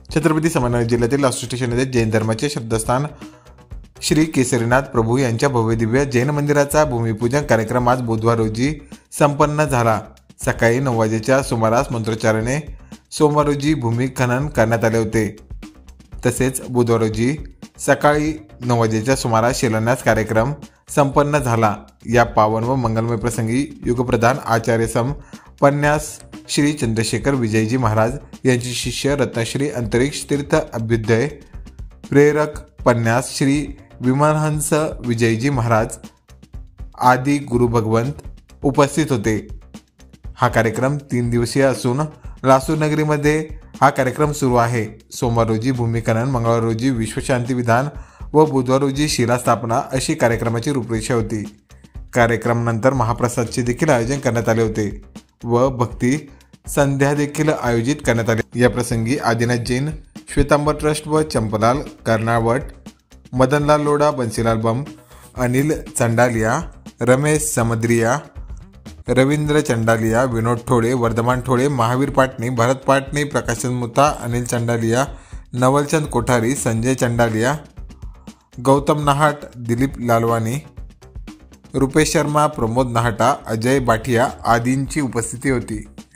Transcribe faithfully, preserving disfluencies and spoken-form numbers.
छत्रपती संभाजीनगर जिल्ह्यातील लासूर स्टेशन येथे जैन धर्माचे श्रद्धास्थान श्री केसरीनाथ प्रभू यांच्या भव्यदिव्य जैन मंदिराचा भूमिपूजन कार्यक्रम आज बुधवार रोजी संपन्न झाला। सकाळी नऊ वाजेच्या सुमारास मंत्रोच्चाराने सोमवार रोजी भूमिखनन करण्यात आले होते। तसेच बुधवार रोजी सकाळी नऊ वाजेच्या सुमारास शिलान्यास कार्यक्रम संपन्न झाला। या पावन व मंगलमय प्रसंगी युगप्रधान आचार्य सम पन्यास श्री चंद्रशेखर विजयजी महाराज यांचे शिष्य रत्नश्री अंतरिक्ष तीर्थ अभ्युदय प्रेरक पन्यास श्री विमलहंस विजयजी महाराज आदी गुरु भगवंत उपस्थित होते। हा कार्यक्रम तीन दिवसीय असून लासूर नगरीमध्ये हा कार्यक्रम सुरू आहे। सोमवार रोजी भूमिखनन, मंगळवार रोजी विश्वशांती विधान व बुधवार रोजी शिलास्थापना अशी कार्यक्रमाची रूपरेषा होती। कार्यक्रमानंतर महाप्रसादचे देखील आयोजन करण्यात आले होते व भक्ती संध्या देखील आयोजित करण्यात आली। या प्रसंगी आदिनाथ जैन, श्वेतांबर ट्रस्ट व चंपलाल कर्नावट, मदनलाल लोढा, बंसीलाल बम, अनिल चंडालिया, रमेश समद्रिया, रवींद्र चंडालिया, विनोद ठोळे, वर्धमान ठोळे, महावीर पाटणी, भरत पाटणी, प्रकाशन मुता, अनिल चंडालिया, नवलचंद कोठारी, संजय चंडालिया, गौतम नाहट, दिलीप लालवानी, रुपेश शर्मा, प्रमोद नाहटा, अजय बाठिया आदींची उपस्थिती होती।